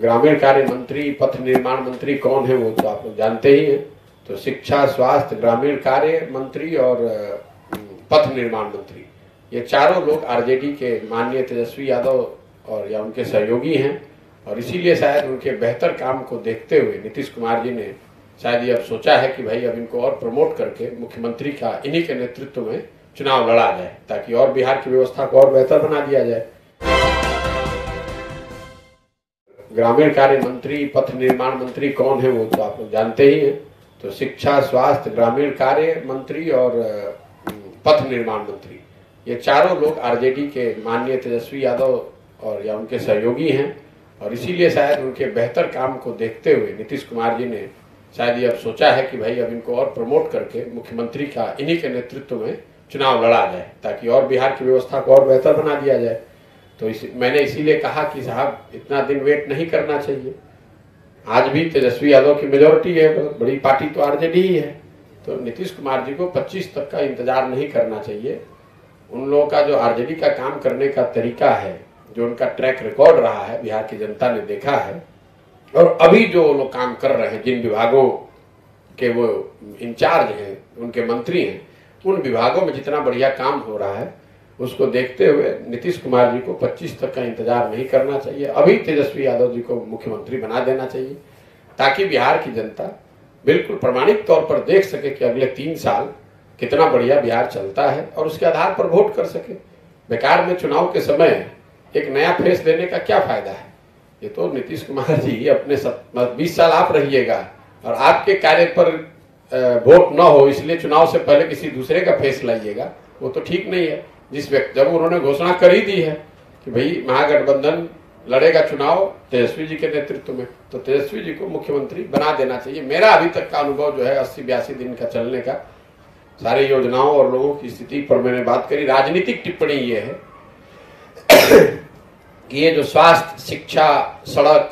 ग्रामीण कार्य मंत्री, पथ निर्माण मंत्री कौन है वो तो आप लोग जानते ही हैं। तो शिक्षा, स्वास्थ्य, ग्रामीण कार्य मंत्री और पथ निर्माण मंत्री, ये चारों लोग आरजेडी के माननीय तेजस्वी यादव और या उनके सहयोगी हैं। और इसीलिए शायद उनके बेहतर काम को देखते हुए नीतीश कुमार जी ने शायद ये अब सोचा है कि भाई अब इनको और प्रमोट करके मुख्यमंत्री का इन्हीं के नेतृत्व में चुनाव लड़ा जाए, ताकि और बिहार की व्यवस्था को और बेहतर बना दिया जाए। ग्रामीण कार्य मंत्री, पथ निर्माण मंत्री कौन है वो तो आप लोग जानते ही हैं। तो शिक्षा, स्वास्थ्य, ग्रामीण कार्य मंत्री और पथ निर्माण मंत्री, ये चारों लोग आरजेडी के माननीय तेजस्वी यादव और या उनके सहयोगी हैं। और इसीलिए शायद उनके बेहतर काम को देखते हुए नीतीश कुमार जी ने शायद ये अब सोचा है कि भाई अब इनको और प्रमोट करके मुख्यमंत्री का इन्हीं के नेतृत्व में चुनाव लड़ा जाए, ताकि और बिहार की व्यवस्था को और बेहतर बना दिया जाए। तो मैंने इसीलिए कहा कि साहब इतना दिन वेट नहीं करना चाहिए। आज भी तेजस्वी यादव की मेजोरिटी है, बहुत बड़ी पार्टी तो आरजेडी ही है। तो नीतीश कुमार जी को 25 तक का इंतजार नहीं करना चाहिए। उन लोगों का जो आरजेडी का काम करने का तरीका है, जो उनका ट्रैक रिकॉर्ड रहा है, बिहार की जनता ने देखा है। और अभी जो लोग काम कर रहे हैं, जिन विभागों के वो इंचार्ज हैं, उनके मंत्री हैं, उन विभागों में जितना बढ़िया काम हो रहा है, उसको देखते हुए नीतीश कुमार जी को 25 तक का इंतजार नहीं करना चाहिए। अभी तेजस्वी यादव जी को मुख्यमंत्री बना देना चाहिए, ताकि बिहार की जनता बिल्कुल प्रमाणिक तौर पर देख सके कि अगले 3 साल कितना बढ़िया बिहार चलता है और उसके आधार पर वोट कर सके। बेकार में चुनाव के समय एक नया फेस देने का क्या फायदा है। ये तो नीतीश कुमार जी अपने 20 साल आप रहिएगा और आपके कार्य पर वोट न हो, इसलिए चुनाव से पहले किसी दूसरे का फेस लाइएगा, वो तो ठीक नहीं है। जब उन्होंने घोषणा कर ही दी है कि भाई महागठबंधन लड़ेगा चुनाव तेजस्वी जी के नेतृत्व में, तो तेजस्वी जी को मुख्यमंत्री बना देना चाहिए। मेरा अभी तक का अनुभव जो है 80-82 दिन का चलने का, सारे योजनाओं और लोगों की स्थिति पर मैंने बात करी। राजनीतिक टिप्पणी ये है कि ये जो स्वास्थ्य, शिक्षा, सड़क,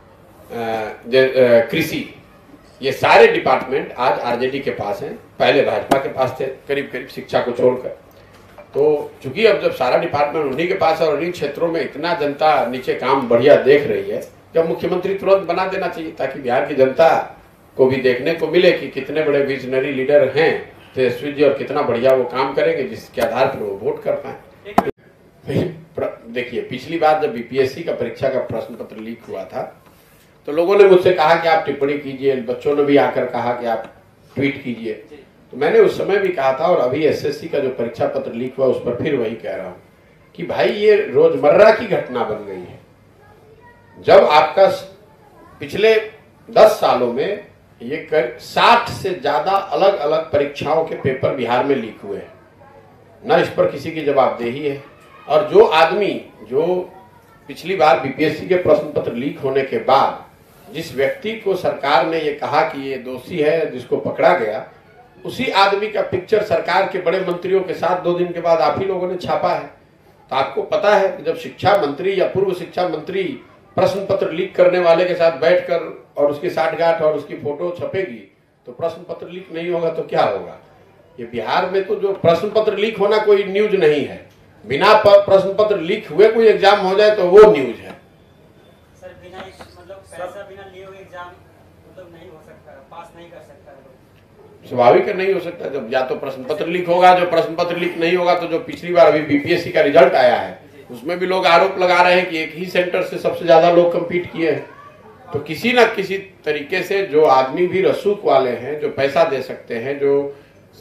कृषि, ये सारे डिपार्टमेंट आज आरजेडी के पास हैं, पहले भाजपा के पास थे, करीब करीब शिक्षा को छोड़कर। तो चूंकि अब जब सारा डिपार्टमेंट उन्हीं के पास है और इन क्षेत्रों में इतना जनता नीचे काम बढ़िया देख रही है, जब मुख्यमंत्री तुरंत बना देना चाहिए, ताकि बिहार की जनता को भी देखने को मिले कि कितने बड़े विजनरी लीडर हैं तेजस्वी जी और कितना बढ़िया वो काम करेंगे, जिसके आधार पर वो वोट कर पाए। देखिए, पिछली बार जब बीपीएससी का परीक्षा का प्रश्न पत्र लीक हुआ था, तो लोगों ने मुझसे कहा कि आप टिप्पणी कीजिए, बच्चों ने भी आकर कहा कि आप ट्वीट कीजिए। तो मैंने उस समय भी कहा था और अभी एसएससी का जो परीक्षा पत्र लीक हुआ उस पर फिर वही कह रहा हूं कि भाई ये रोजमर्रा की घटना बन गई है। जब आपका पिछले 10 सालों में ये 60 से ज्यादा अलग अलग परीक्षाओं के पेपर बिहार में लीक हुए हैं, न इस पर किसी की जवाबदेही है। और जो आदमी जो पिछली बार बीपीएससी के प्रश्न पत्र लीक होने के बाद जिस व्यक्ति को सरकार ने ये कहा कि ये दोषी है, जिसको पकड़ा गया, उसी आदमी का पिक्चर सरकार के बड़े मंत्रियों के साथ 2 दिन के बाद आप ही लोगों ने छापा है। तो आपको पता है कि जब शिक्षा मंत्री या पूर्व शिक्षा मंत्री प्रश्न पत्र लीक करने वाले के साथ बैठकर और उसकी साठगांठ और उसकी फोटो छपेगी, तो प्रश्न पत्र लीक नहीं होगा तो क्या होगा। ये बिहार में तो जो प्रश्न पत्र लीक होना कोई न्यूज नहीं है, बिना प्रश्न पत्र लीक हुए कोई एग्जाम हो जाए तो वो न्यूज है। सर बिना मतलब पैसा बिना लिए हुए एग्जाम मतलब नहीं हो सकता, पास नहीं कर सकता है। स्वाभाविक नहीं हो सकता। जब या तो प्रश्न पत्र लीक होगा, जो प्रश्न पत्र लीक नहीं होगा तो जो पिछली बार अभी बीपीएससी का रिजल्ट आया है उसमें भी लोग आरोप लगा रहे हैं कि एक ही सेंटर से सबसे ज्यादा लोग कंपीट किए हैं। तो किसी न किसी तरीके से जो आदमी भी रसूख वाले हैं, जो पैसा दे सकते हैं, जो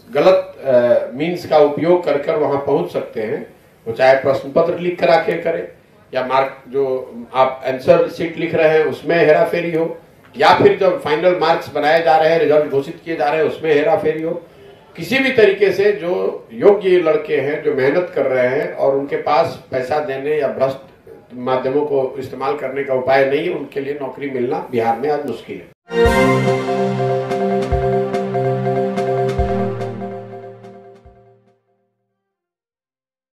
गलत मीन्स का उपयोग कर कर वहां पहुंच सकते हैं, वो चाहे प्रश्न पत्र लीक करा के करे या मार्क जो आप आंसर शीट लिख रहे हैं उसमें हेरा फेरी हो, या फिर जब फाइनल मार्क्स बनाए जा रहे हैं, रिजल्ट घोषित किए जा रहे हैं उसमें हेरा फेरी हो। किसी भी तरीके से जो योग्य लड़के हैं, जो मेहनत कर रहे हैं और उनके पास पैसा देने या भ्रष्ट माध्यमों को इस्तेमाल करने का उपाय नहीं है, उनके लिए नौकरी मिलना बिहार में आज मुश्किल है।